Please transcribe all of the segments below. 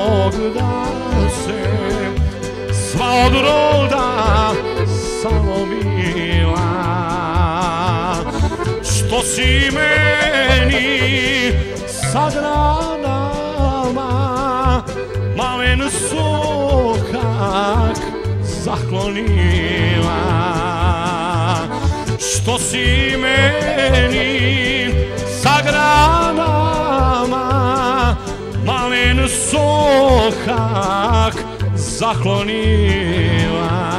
Bog da se sva od roda samo bila, što si meni sa granama malen sokak zaklonila, što si meni sa granama malen sokak zaklonila.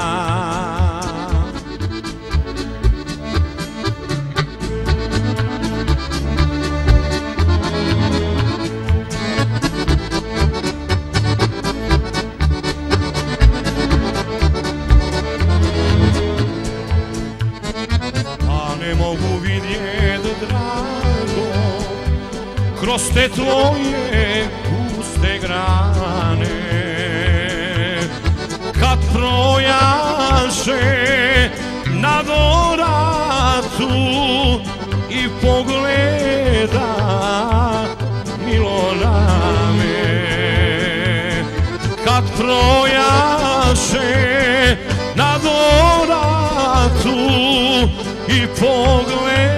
Ne mogu vidjet, drago, kroz te tvoje puste grane, kad projaše na doratu i pogleda milo na me, kad projaše na doratu i pogled